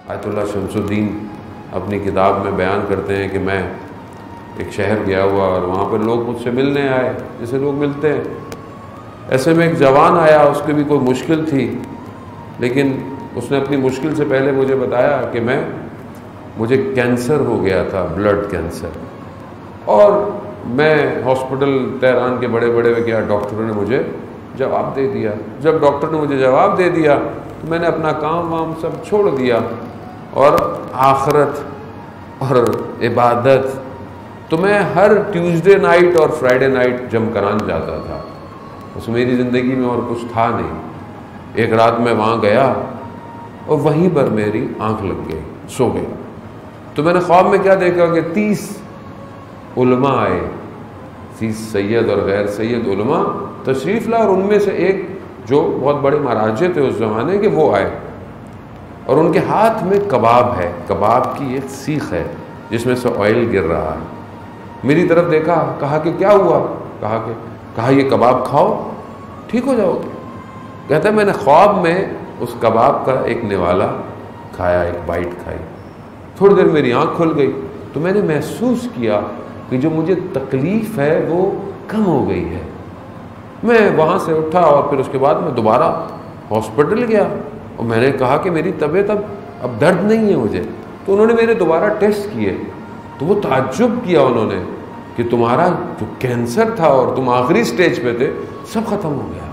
آیت اللہ شمس الدین اپنی کتاب میں بیان کرتے ہیں کہ میں ایک شہر گیا ہوا اور وہاں پر لوگ مجھ سے ملنے آئے جیسے لوگ ملتے ہیں. ایسے میں ایک جوان آیا, اس کی بھی کوئی مشکل تھی, لیکن اس نے اپنی مشکل سے پہلے مجھے بتایا کہ مجھے کینسر ہو گیا تھا, بلڈ کینسر, اور میں ہاسپٹل تہران کے بڑے بڑے میں گیا, ڈاکٹروں نے مجھے جواب دے دیا. جب ڈاکٹر نے مجھے جواب دے دیا تو میں نے اپنا کام وام سب چھوڑ دیا, اور آخرت اور عبادت تو میں ہر ٹیوزڈے نائٹ اور فرائیڈے نائٹ جم کران جاتا تھا. اس میری زندگی میں اور کچھ تھا نہیں. ایک رات میں وہاں گیا اور وہیں پر میری آنکھ لگ گئی, سو گیا. تو میں نے خواب میں کیا دیکھا کہ 30 علماء آئے, 30 سید اور غیر سید علماء تشریف لا, اور ان میں سے ایک جو بہت بڑے مراجع تھے اس زمانے کے وہ آئے, اور ان کے ہاتھ میں کباب ہے, کباب کی ایک سیخ ہے جس میں سے آئل گر رہا ہے. میری طرف دیکھا, کہا کہ کیا ہوا؟ کہا یہ کباب کھاؤ ٹھیک ہو جاؤ گے. کہتا ہے میں نے خواب میں اس کباب کا ایک نوالا کھایا, ایک بائٹ کھائی, تھوڑی دیر میری آنکھ کھل گئی تو میں نے محسوس کیا کہ جو مجھے تکلیف ہے وہ کم ہو گئی ہے. میں وہاں سے اٹھا اور پھر اس کے بعد میں دوبارہ ہاسپٹل گیا, اور میں نے کہا کہ میری طبیعت اب درد نہیں ہے مجھے. تو انہوں نے میرے دوبارہ ٹیسٹ کیے تو وہ تعجب کیا انہوں نے کہ تمہارا جو کینسر تھا اور تم آخری سٹیج پہ تھے سب ختم ہو گیا.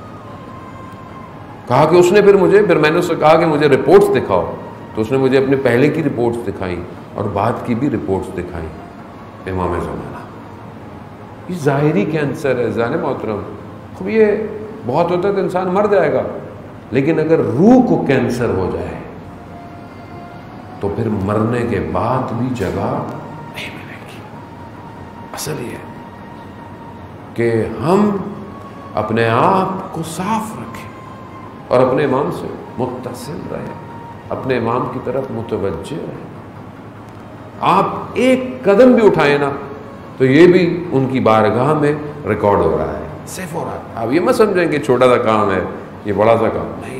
کہا کہ اس نے پھر میں نے اس سے کہا کہ مجھے رپورٹس دکھاؤ, تو اس نے مجھے اپنے پہلے کی رپورٹس دکھائیں اور بعد کی بھی رپورٹس دکھائیں. امام زمانہ, یہ ظاہری کینسر ہے زان محترم. خب یہ بہت ہوتا ہے تو انسان مر جائے گا, لیکن اگر روح کو کینسر ہو جائے تو پھر مرنے کے بعد بھی جگہ نہیں ملے گی. اصل یہ ہے کہ ہم اپنے آپ کو صاف رکھیں اور اپنے امام سے متصل رہیں, اپنے امام کی طرف متوجہ رہیں. آپ ایک قدم بھی اٹھائیں نا تو یہ بھی ان کی بارگاہ میں ریکارڈ ہو رہا ہے, سیف ہو رہا ہے. آپ یہ مت سمجھیں کہ چھوٹا سا کام ہے, یہ بڑا سا کام نہیں.